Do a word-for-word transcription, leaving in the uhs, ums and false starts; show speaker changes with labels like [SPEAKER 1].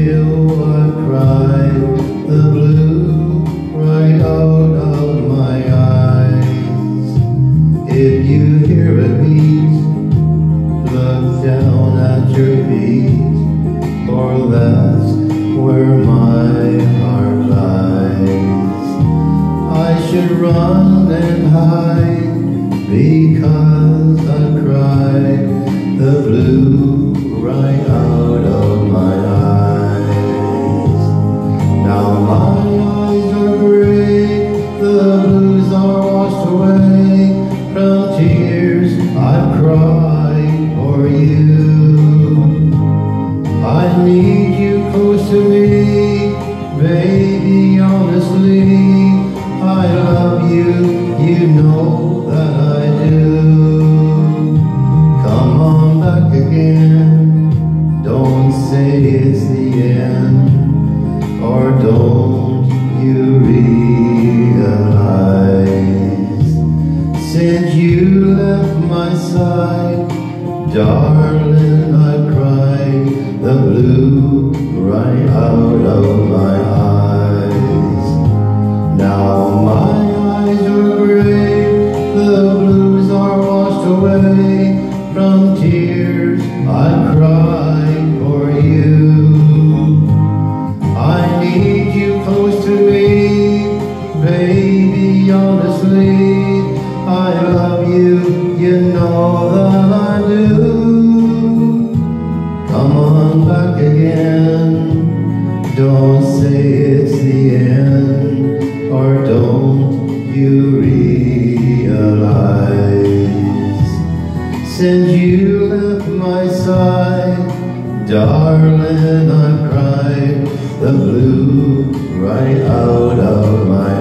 [SPEAKER 1] till I cried the blue right out of my eyes. If you hear a beat, look down at your feet, for that's where my heart lies. I should run and hide because I cried the blue right out of my eyes. Now my eyes are gray, the blues are washed away from tears I've cried for you. I need you close to me, baby, honestly. I love you, you know that I do. Come on back again, don't say it's the end, or don't you realize? Since you left my side, darling, I cried the blue right out of my eyes. Now my eyes are gray, the blues are washed away from tears I cried for you. I need you close to me, baby, honestly. I love you, you know that I do. Come on back again, don't say it's the end, or don't you realize? Since you left my side, darling, I cried the blue right out of my